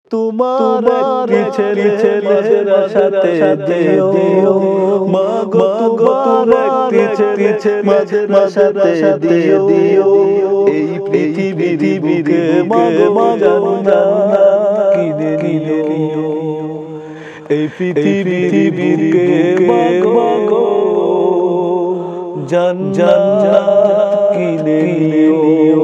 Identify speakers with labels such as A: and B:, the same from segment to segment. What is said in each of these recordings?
A: তোমার একটি ছেলে মাদ্রাসাতে দিও মাগো তোমার একটি ছেলে মাদ্রাসাতে দিও এই পৃথিবীর বুকে মাগো জান্নাত কিনে নিও এই পৃথিবীর বুকে মাগো জান্নাত কিনে নিও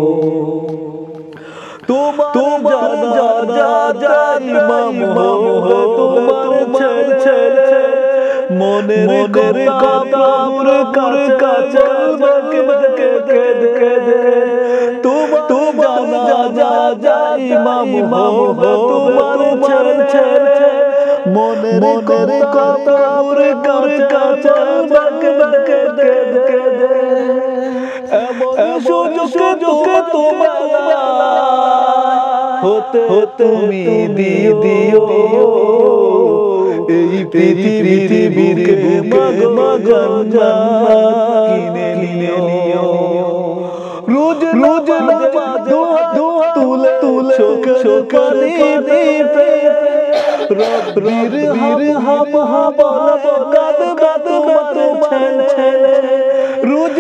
A: তোমার জানা ইমাম হো তোমার ছেলে মনের কথা পুরো করে কাছে বকে দে তোমার জানা ইমাম হো তোমার ছেলে মনের কথা পুরো করে কাছে বকে দে এমন সুযোগ তোমার হতে তুমি দিও এই পৃথিবীর মাগো জান্নাত কিনে নিও রোজ দোয়া তুলে চোখে দিতে রব্বির হাম কাদ ছেলে রোজ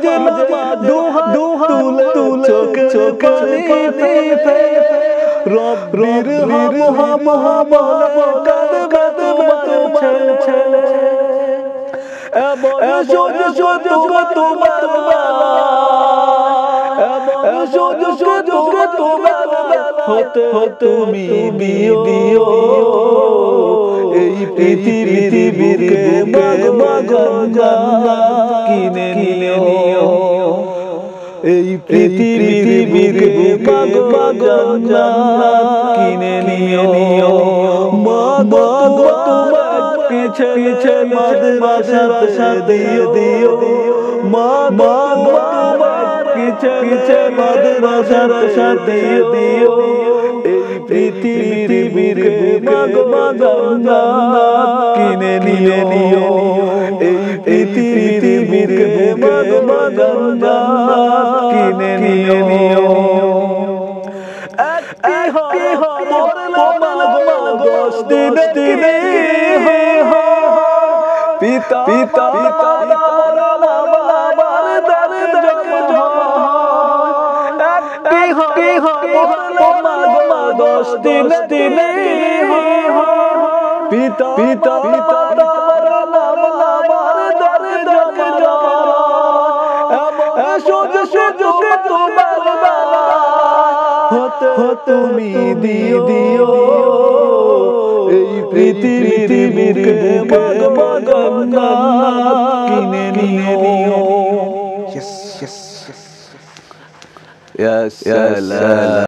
A: দোয়া তুলে চোখে দিতে রব্বির হাম কাদ ছেলে এমন সুযোগ তোমার হতে তুমি দিও এই পৃথিবীর মাগো জান্নাত কিনে নিও এই পৃথিবীর মাগো জান্নাত কিনে নিও মাগো তোমার পিছে মাদ্রাসাতে দিও মাগো তোমার পিছে মাদ্রাসাতে দিও এই পৃথিবীর মাগো জান্নাত কিনে নিও এই পৃথিবীর মাগো জান্নাত কিনে নিও একটি মাগো দিনে পিতা দিনে পিতা তুমি দিও এই পৃথিবীর মাগো জান্নাত কিনে নিও। Yes, yes, yes. Ya salam.